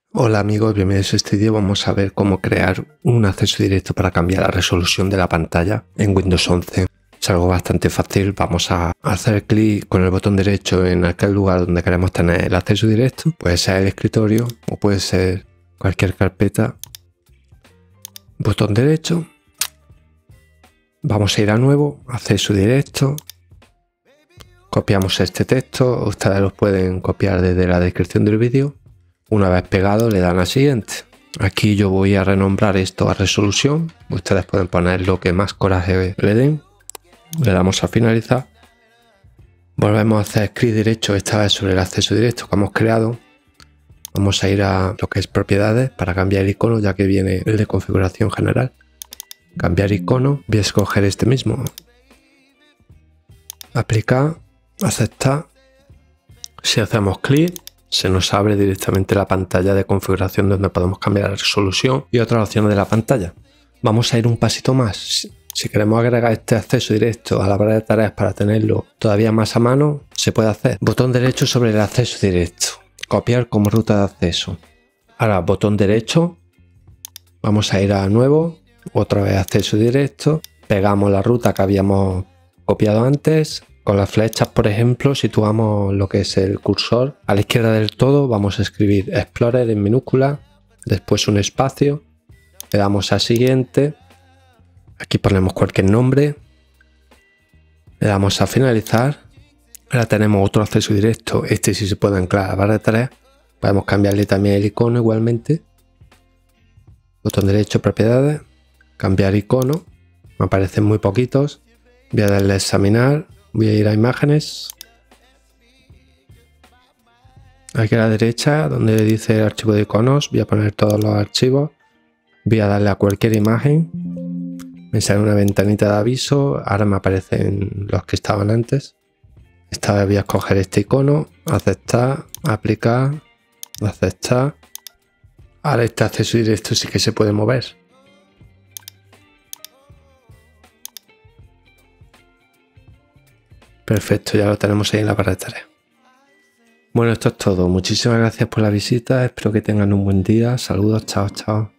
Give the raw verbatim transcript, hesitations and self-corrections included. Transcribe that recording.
Hola amigos, bienvenidos a este vídeo. Vamos a ver cómo crear un acceso directo para cambiar la resolución de la pantalla en Windows once. Es algo bastante fácil. Vamos a hacer clic con el botón derecho en aquel lugar donde queremos tener el acceso directo. Puede ser el escritorio o puede ser cualquier carpeta. Botón derecho. Vamos a ir a nuevo, acceso directo. Copiamos este texto. Ustedes lo pueden copiar desde la descripción del vídeo. Una vez pegado le dan a siguiente. Aquí yo voy a renombrar esto a resolución. Ustedes pueden poner lo que más coraje le den. Le damos a finalizar. Volvemos a hacer clic derecho esta vez sobre el acceso directo que hemos creado. Vamos a ir a lo que es propiedades para cambiar el icono, ya que viene el de configuración general. Cambiar icono. Voy a escoger este mismo. Aplicar. Aceptar. Si hacemos clic, se nos abre directamente la pantalla de configuración donde podemos cambiar la resolución y otras opciones de la pantalla. Vamos a ir un pasito más. Si queremos agregar este acceso directo a la barra de tareas para tenerlo todavía más a mano, se puede hacer. Botón derecho sobre el acceso directo. Copiar como ruta de acceso. Ahora botón derecho. Vamos a ir a nuevo. Otra vez acceso directo. Pegamos la ruta que habíamos copiado antes. Con las flechas, por ejemplo, situamos lo que es el cursor. A la izquierda del todo vamos a escribir Explorer en minúscula, después un espacio, le damos a siguiente, aquí ponemos cualquier nombre, le damos a finalizar. Ahora tenemos otro acceso directo, este sí se puede anclar a la barra de tareas, podemos cambiarle también el icono igualmente. Botón derecho, propiedades, cambiar icono, me aparecen muy poquitos, voy a darle a examinar. Voy a ir a imágenes. Aquí a la derecha, donde dice el archivo de iconos, voy a poner todos los archivos. Voy a darle a cualquier imagen. Me sale una ventanita de aviso. Ahora me aparecen los que estaban antes. Esta vez voy a escoger este icono. Aceptar, aplicar, aceptar. Ahora este acceso directo sí que se puede mover. Perfecto, ya lo tenemos ahí en la barra de tareas. Bueno, esto es todo. Muchísimas gracias por la visita. Espero que tengan un buen día. Saludos, chao, chao.